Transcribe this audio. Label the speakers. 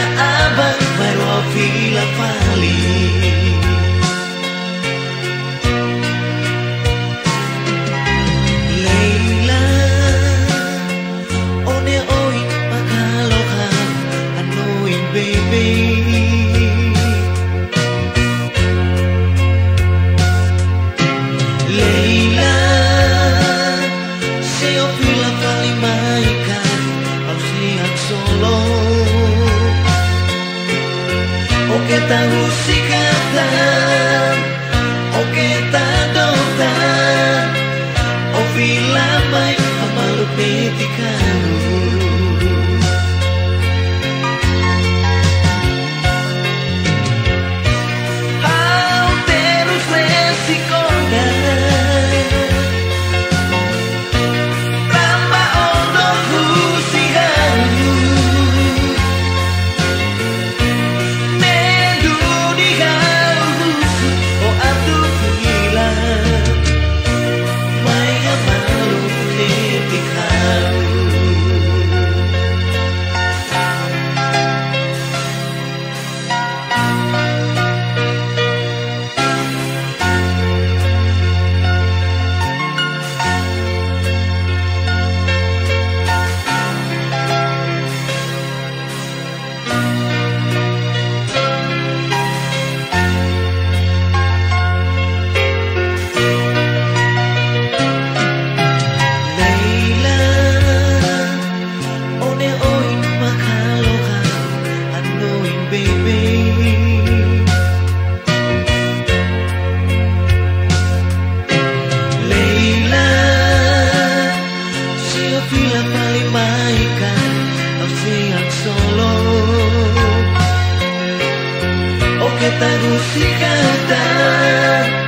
Speaker 1: abang baru vila pali. Leila one oi makaloka anoin baby. Leila seo vila pali maikan au siang solo. Oke tahu sikatan, oke tadotan, o vila mai amalu petikaru. Au terus lesikonda, tambah ondoku siharu. Vila pali maikan au siang solo. Oke tahu sikatan,